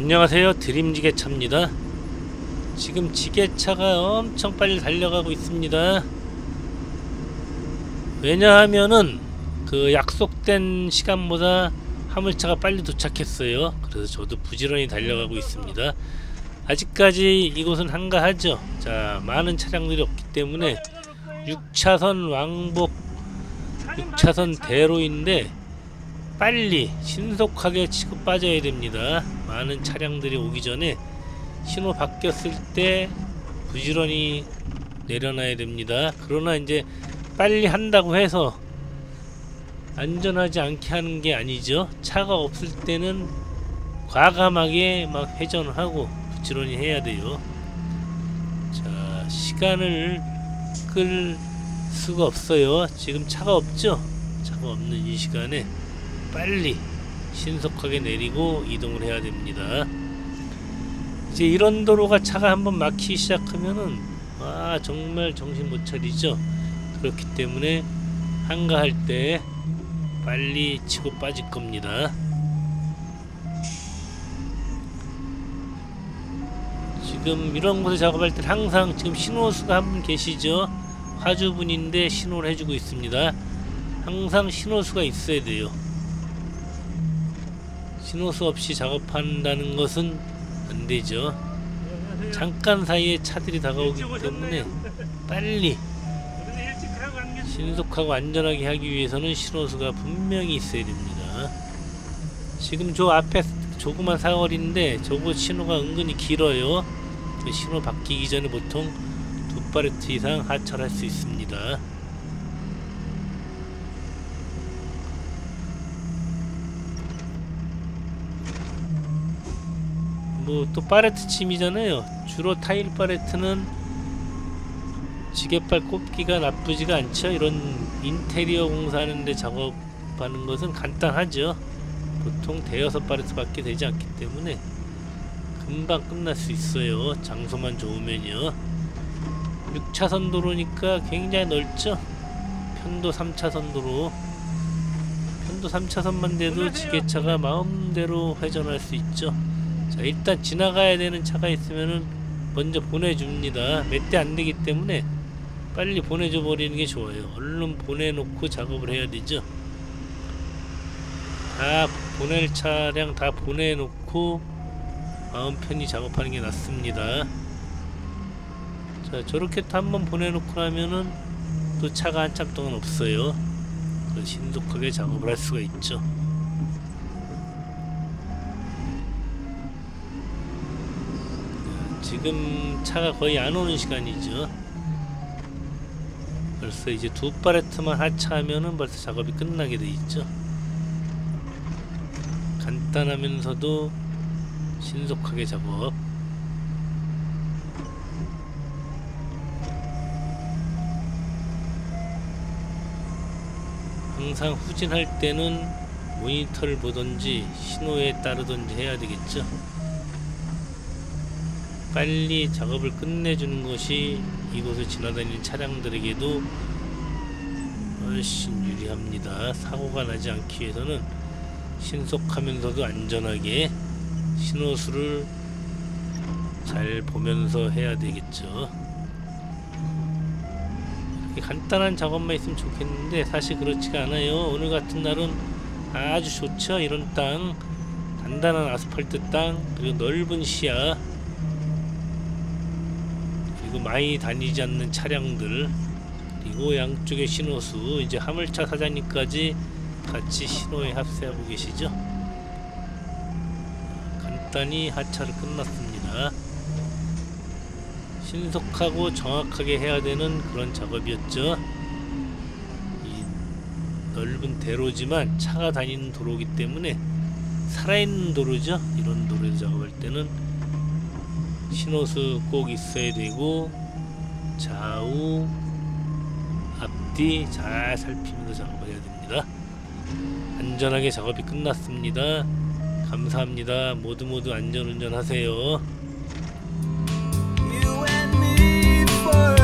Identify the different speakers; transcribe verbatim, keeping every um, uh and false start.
Speaker 1: 안녕하세요, 드림지게차입니다. 지금 지게차가 엄청 빨리 달려가고 있습니다. 왜냐하면은 그 약속된 시간보다 화물차가 빨리 도착했어요. 그래서 저도 부지런히 달려가고 있습니다. 아직까지 이곳은 한가하죠. 자, 많은 차량들이 없기 때문에 육 차선 왕복 육 차선 대로인데 빨리 신속하게 치고 빠져야 됩니다. 많은 차량들이 오기 전에 신호 바뀌었을 때 부지런히 내려놔야 됩니다. 그러나 이제 빨리 한다고 해서 안전하지 않게 하는 게 아니죠. 차가 없을 때는 과감하게 막 회전을 하고 부지런히 해야 돼요. 자, 시간을 끌 수가 없어요. 지금 차가 없죠. 차가 없는 이 시간에 빨리 신속하게 내리고 이동을 해야 됩니다. 이제 이런 도로가 차가 한번 막히기 시작하면은 와, 정말 정신 못 차리죠. 그렇기 때문에 한가할 때 빨리 치고 빠질 겁니다. 지금 이런 곳에 작업할 때 항상 지금 신호수가 한 분 계시죠. 화주분인데 신호를 해주고 있습니다. 항상 신호수가 있어야 돼요. 신호수 없이 작업한다는 것은 안 되죠. 잠깐 사이에 차들이 다가오기 때문에 빨리 신속하고 안전하게 하기 위해서는 신호수가 분명히 있어야 됩니다. 지금 저 앞에 조그만 사거리인데 저거 신호가 은근히 길어요. 그 신호 바뀌기 전에 보통 두 파레트 이상 하차할 수 있습니다. 뭐 또 파레트 침이잖아요. 주로 타일 파레트는 지게발 꼽기가 나쁘지가 않죠. 이런 인테리어 공사하는데 작업하는 것은 간단하죠. 보통 대여섯 파레트 밖에 되지 않기 때문에 금방 끝날 수 있어요. 장소만 좋으면요. 육 차선 도로니까 굉장히 넓죠. 편도 삼 차선 도로, 편도 삼 차선만 돼도 지게차가 마음대로 회전할 수 있죠. 자, 일단 지나가야 되는 차가 있으면은 먼저 보내줍니다. 몇 대 안 되기 때문에 빨리 보내줘 버리는 게 좋아요. 얼른 보내놓고 작업을 해야 되죠. 다 보낼 차량 다 보내놓고 마음 편히 작업하는 게 낫습니다. 자, 저렇게 또 한번 보내놓고 나면은 또 차가 한참 동안 없어요. 신속하게 작업을 할 수가 있죠. 지금 차가 거의 안 오는 시간이죠. 벌써 이제 두 파레트만 하차하면은 벌써 작업이 끝나게 돼 있죠. 간단하면서도 신속하게 작업. 항상 후진할 때는 모니터를 보던지 신호에 따르던지 해야 되겠죠. 빨리 작업을 끝내주는 것이 이곳을 지나다니는 차량들에게도 훨씬 유리합니다. 사고가 나지 않기 위해서는 신속하면서도 안전하게 신호수를 잘 보면서 해야 되겠죠. 이렇게 간단한 작업만 있으면 좋겠는데 사실 그렇지가 않아요. 오늘 같은 날은 아주 좋죠. 이런 땅, 단단한 아스팔트 땅, 그리고 넓은 시야, 많이 다니지 않는 차량들, 그리고 양쪽의 신호수, 이제 화물차 사장님까지 같이 신호에 합세하고 계시죠. 간단히 하차를 끝났습니다. 신속하고 정확하게 해야 되는 그런 작업이었죠. 이 넓은 대로지만 차가 다니는 도로이기 때문에 살아있는 도로죠. 이런 도로에서 작업할 때는 신호수 꼭 있어야 되고 좌우 앞뒤 잘 살피면서 작업을 해야 됩니다. 안전하게 작업이 끝났습니다. 감사합니다. 모두 모두 안전운전 하세요.